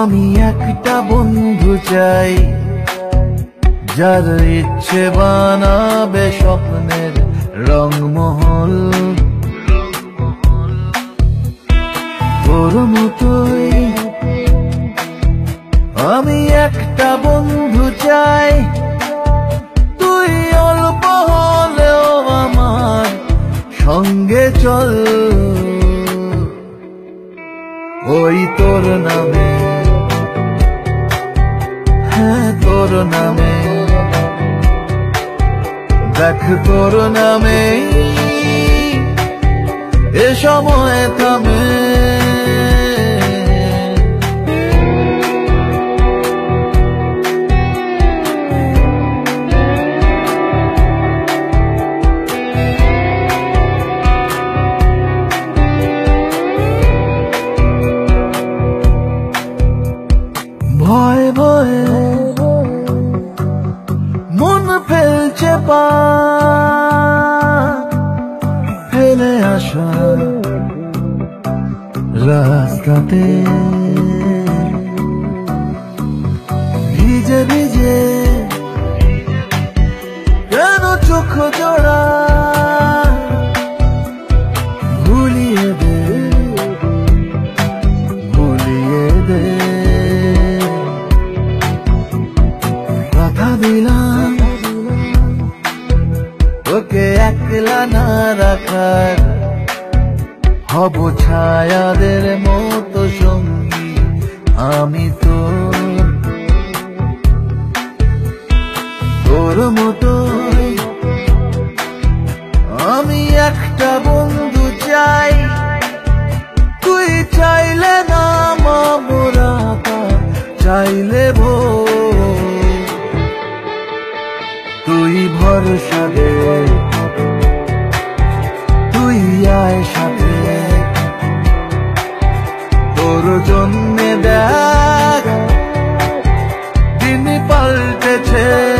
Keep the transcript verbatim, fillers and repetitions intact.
আমি একটা বন্ধু চাই, যার ইচ্ছে বানাবে স্বপ্নের রংমহল। তোর মতোই আমি একটা বন্ধু চাই, তুই অল্প হলেও আমার সঙ্গে চল। ওই তোর নামে, হ্যাঁ তোর নামে, দেখ তোর নামে এ সময় থামে। ভয় ভয়ে মন ফেলছে পা, ফেলে আসা রাস্তাতে ভিজে ভিজে কেন চোখ জোড়া, ভুলিয়ে দে ভুলিয়ে দে। কথা দিলাম তোকে একলা না রাখার, হব ছায়াদের মতো সঙ্গী আমি তোর। তোর মতো আমি একটা বন্ধু চাই, তুই চাইলে না মোরা চাইলে ভো, তুই ভরসা দে, তুই আয় সাথে। তোর জন্যে দেখ দিন পাল্টেছে।